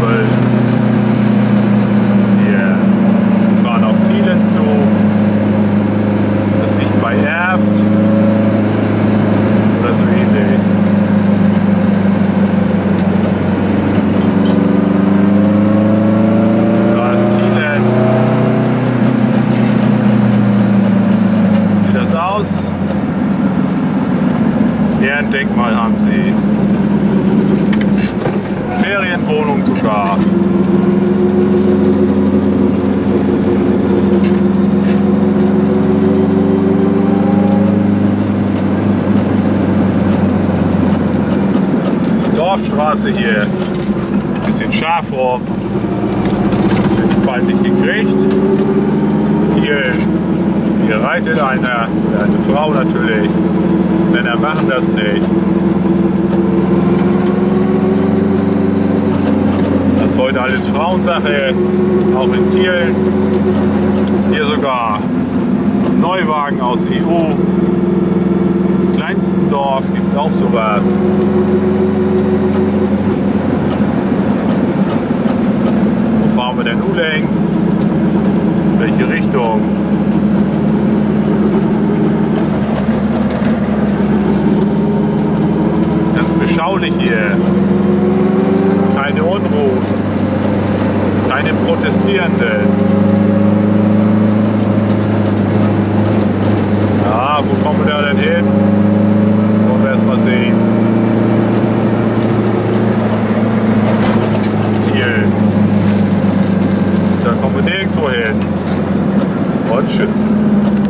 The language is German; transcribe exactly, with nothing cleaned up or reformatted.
zwölf. Wir fahren auf Thielen zu. Das liegt bei Erft. Oder so ähnlich. Da ist Thielen. Sieht das aus? Ehrendenkmal haben sie. Ferienwohnung sogar. Das ist die Dorfstraße hier. Ein bisschen Schafraum. Hätte ich bald nicht gekriegt. Hier, hier reitet einer, eine Frau natürlich. Männer machen das nicht. Das ist heute alles Frauensache, auch in Thielen. Hier sogar Neuwagen aus E U. Im kleinsten Dorf gibt es auch sowas. Wo fahren wir denn nun längs? In welche Richtung? Ganz beschaulich hier. Keine Unruhe. Keine Protestierenden. Ja, wo kommen wir da denn hin? Wollen wir erst mal sehen. Hier. Da kommen wir nirgendwo hin. Und tschüss.